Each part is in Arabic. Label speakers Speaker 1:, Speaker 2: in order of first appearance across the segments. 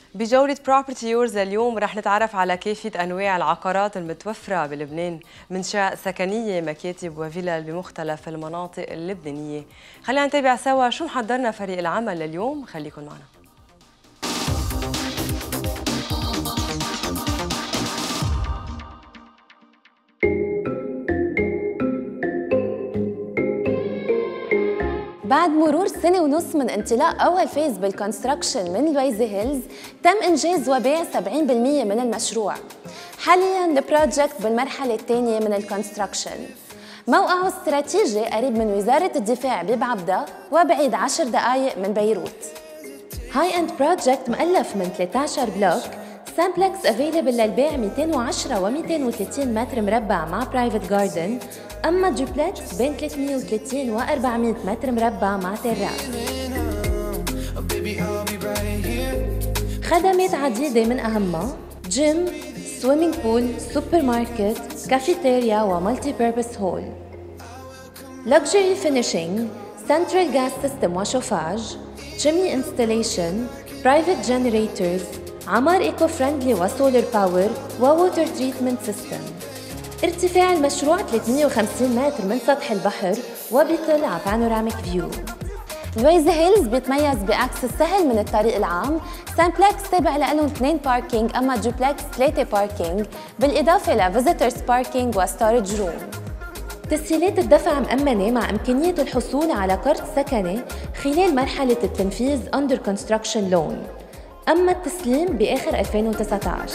Speaker 1: بجولة Property Yours اليوم رح نتعرف على كافة أنواع العقارات المتوفرة بلبنان من شقق سكنية، مكاتب وفيلل بمختلف المناطق اللبنانية. خلينا نتابع سوا شو محضرنا فريق العمل لليوم، خليكن معنا.
Speaker 2: بعد مرور سنة ونص من انطلاق أول فيز بالكونستراكشن من لويزي هيلز، تم إنجاز وبيع 70% من المشروع. حالياً البروجكت بالمرحلة الثانية من الكونستراكشن. موقعه استراتيجي قريب من وزارة الدفاع ببعبدة وبعيد 10 دقائق من بيروت. هاي اند بروجكت مؤلف من 13 بلوك، سامبلكس افيلبل للبيع 210 و 230 متر مربع مع برايفت جاردن، أما دوبلكس بين 330 و 400 متر مربع مع تراس. خدمات عديدة من أهمها جيم، سويمينج بول، سوبر ماركت، كافيتيريا ومالتي بيربس هول. لكجري فينيشينج، سنترال جاز سيستم وشوفاج، chimney installation، برايفت جنريتورز، عمار ايكو فريندلي وسولار باور وووتر تريتمنت سيستم. ارتفاع المشروع 350 متر من سطح البحر وبيطل على بانوراميك فيو. لويزي هيلز بيتميز باكسس سهل من الطريق العام، سامبلكس تابع لهم 2 باركينج، اما دوبلكس 3 باركينج، بالاضافه لفيزيتورز باركينج وستورج روم. تسهيلات الدفع مأمنة مع إمكانية الحصول على قرض سكني خلال مرحلة التنفيذ Under Construction Loan، أما التسليم بآخر 2019.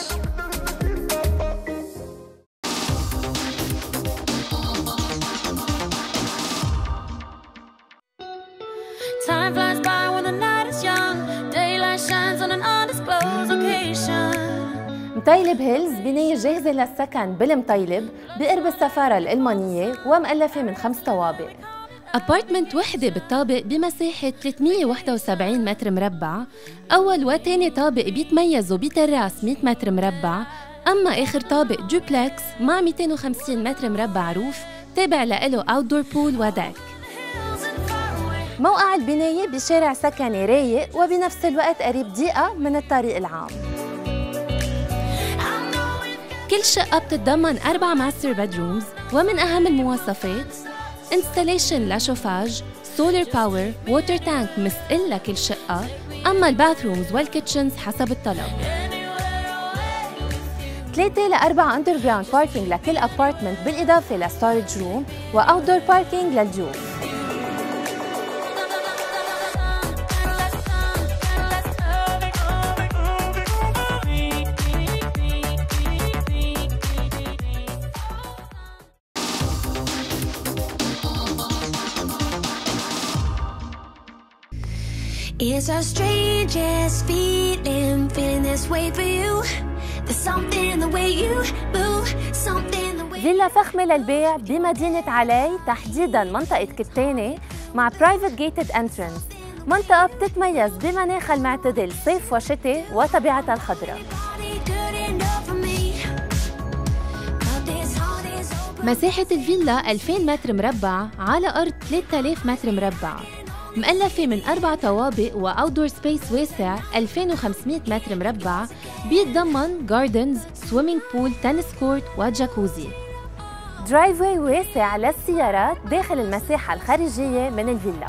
Speaker 2: مطيلب هيلز بناية جاهزة للسكن بالمطيلب بقرب السفارة الألمانية ومؤلفة من 5 طوابق. أبارتمنت وحدة بالطابق بمساحة 371 متر مربع، أول وثاني طابق بيتميزوا بتراس 100 متر مربع، أما آخر طابق دوبلكس مع 250 متر مربع روف تابع له أوتدور بول ودك. موقع البناية بشارع سكني رايق وبنفس الوقت قريب دقيقة من الطريق العام. كل شقة بتتضمن 4 ماستر بدرومز، ومن أهم المواصفات انستليشن لشوفاج، سولار باور، ووتر تانك مستقل لكل شقة، أما الباثرومز والكيتشنز حسب الطلب. 3 ل 4 أندر جراوند باركينج لكل أبارتمنت بالإضافة لستورج روم وأوتدور باركينج للضيوف.
Speaker 3: It's our strangest feeling this way for you. There's something the way you move, something the way.
Speaker 2: فيلا فخمة للبيع بمدينة علي، تحديداً منطقة كتانة مع برايفت جيتد انترنس. منطقة بتتميز بمناخها المعتدل صيف وشتاء وطبيعتها الخضراء. مساحة الفيلا 2000 متر مربع على أرض 3000 متر مربع، مؤلفة من 4 طوابق وأوتدور سبيس واسع 2500 متر مربع، بيتضمن جاردنز، سويمينج بول، تنس كورت وجاكوزي. درايف واي واسع للسيارات داخل المساحة الخارجية من الفيلا.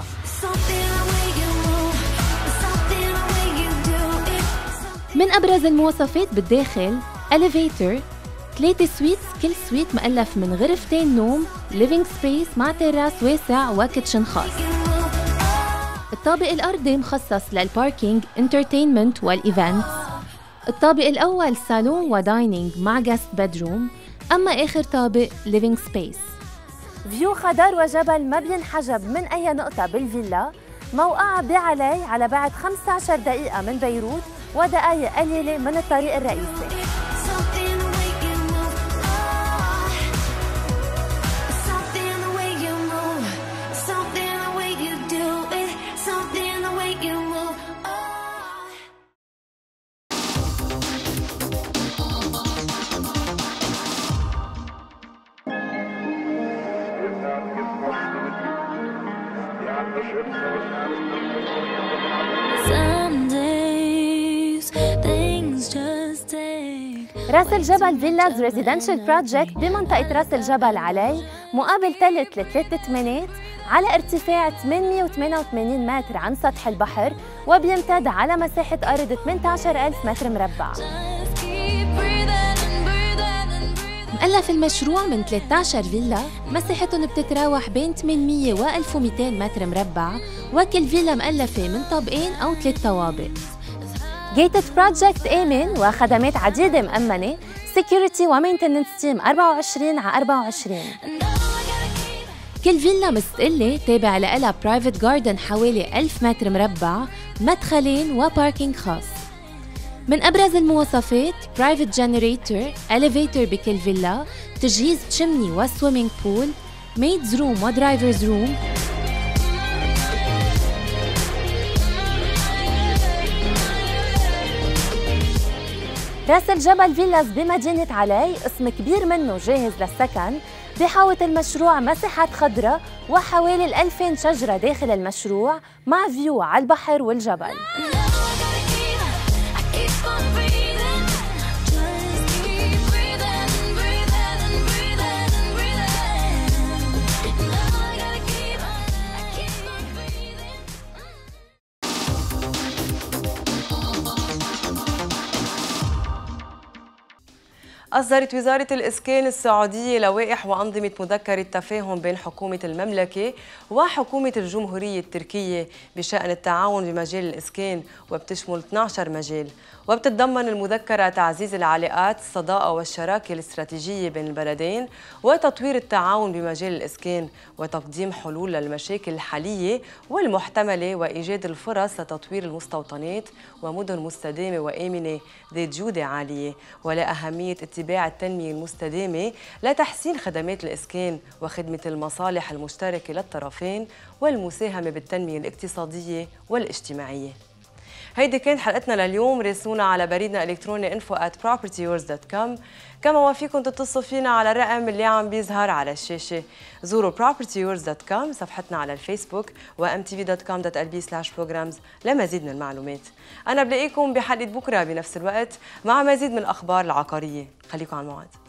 Speaker 2: من أبرز المواصفات بالداخل إليفيتر، 3 سويتس، كل سويت مؤلف من غرفتين نوم، ليفينج سبيس مع تراس واسع وكيتشن خاص. الطابق الأرضي مخصص للباركينج، انترتينمنت والإيفنتس. الطابق الأول صالون ودايننج مع جاست بدروم، أما آخر طابق ليفينج سبيس. فيو خضار وجبل ما بينحجب من أي نقطة بالفيلا، موقعها بعلي على بعد 15 دقيقة من بيروت ودقائق قليلة من الطريق الرئيسي.
Speaker 3: Some days they
Speaker 2: راس الجبل فيلاز ريزيدنشال بروجكت بمنطقة راس الجبل علي مقابل تلت لثلاث ثمانيات على ارتفاع 888 متر عن سطح البحر، وبيمتد على مساحة أرض 18,000 متر مربع. مؤلف المشروع من 13 فيلا مساحتهم بتتراوح بين 800 و 1200 متر مربع، وكل فيلا مؤلفة من طابقين أو 3 طوابق. جيتد بروجكت آمن وخدمات عديدة مأمنة، سيكيورتي ومينتننس تيم 24/24. كل فيلا مستقلة تابع لها برايفت جاردن حوالي 1000 متر مربع، مدخلين وباركينج خاص. من أبرز المواصفات برايفت جنريتور، إليفيتور بكل فيلا، تجهيز تشمني وسويمينج بول، ميدز روم ودرايفرز روم. راس الجبل فيلاز بمدينة علي قسم كبير منه جاهز للسكن، بحاوط المشروع مساحات خضراء وحوالي 2000 شجرة داخل المشروع مع فيو على البحر والجبل.
Speaker 1: أصدرت وزارة الإسكان السعودية لوائح وأنظمة مذكرة تفاهم بين حكومة المملكة وحكومة الجمهورية التركية بشأن التعاون بمجال الإسكان، وبتشمل 12 مجال، وبتتضمن المذكرة تعزيز العلاقات، الصداقة والشراكة الاستراتيجية بين البلدين، وتطوير التعاون بمجال الإسكان، وتقديم حلول للمشاكل الحالية والمحتملة، وإيجاد الفرص لتطوير المستوطنات ومدن مستدامة وآمنة ذات جودة عالية، ولا أهمية اتباع التنمية المستدامة لتحسين خدمات الإسكان وخدمة المصالح المشتركة للطرفين والمساهمة بالتنمية الاقتصادية والاجتماعية. هيدي كانت حلقتنا لليوم. راسلونا على بريدنا الإلكتروني info@propertyyours.com، كما وفيكم تتصلوا فينا على الرقم اللي عم بيظهر على الشاشة. زوروا propertyyours.com، صفحتنا على الفيسبوك، وmtv.com.lb/programs لمزيد من المعلومات. أنا بلاقيكم بحلقة بكرة بنفس الوقت مع مزيد من الأخبار العقارية. خليكم على الموعد.